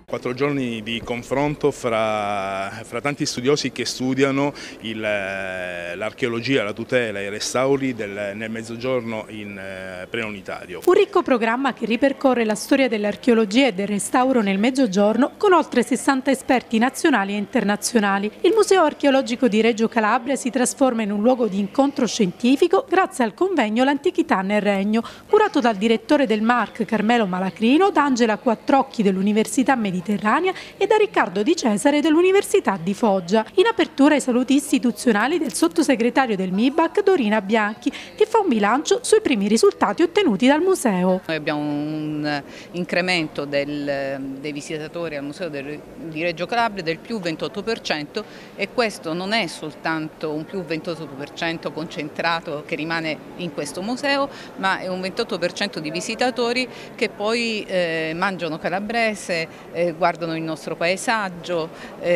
4 giorni di confronto fra tanti studiosi che studiano l'archeologia, la tutela e i restauri nel Mezzogiorno preunitario. Un ricco programma che ripercorre la storia dell'archeologia e del restauro nel Mezzogiorno con oltre 60 esperti nazionali e internazionali. Il Museo Archeologico di Reggio Calabria si trasforma in un luogo di incontro scientifico grazie al convegno L'Antichità nel Regno, curato dal direttore del MARC Carmelo Malacrino, da Angela Quattrocchi dell'Università Mediterranea e da Riccardo Di Cesare dell'Università di Foggia. In apertura i saluti istituzionali del sottosegretario del MIBAC Dorina Bianchi, che fa un bilancio sui primi risultati ottenuti dal museo. Noi abbiamo un incremento dei visitatori al Museo di Reggio Calabria del più 28% e questo non è soltanto un più 28% concentrato che rimane in questo museo, ma è un 28% di visitatori che poi mangiano calabrese, guardano il nostro paesaggio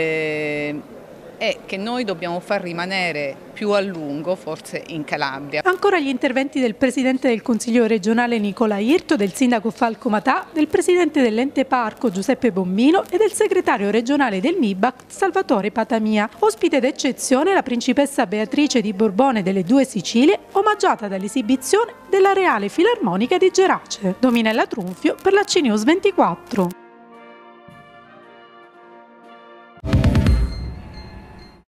e che noi dobbiamo far rimanere più a lungo, forse in Calabria. Ancora gli interventi del Presidente del Consiglio regionale Nicola Irto, del Sindaco Falco Matà, del Presidente dell'Ente Parco Giuseppe Bombino e del Segretario regionale del MIBAC Salvatore Patamia. Ospite d'eccezione la Principessa Beatrice di Borbone delle Due Sicilie, omaggiata dall'esibizione della Reale Filarmonica di Gerace. Dominella Trunfio per la CNews 24.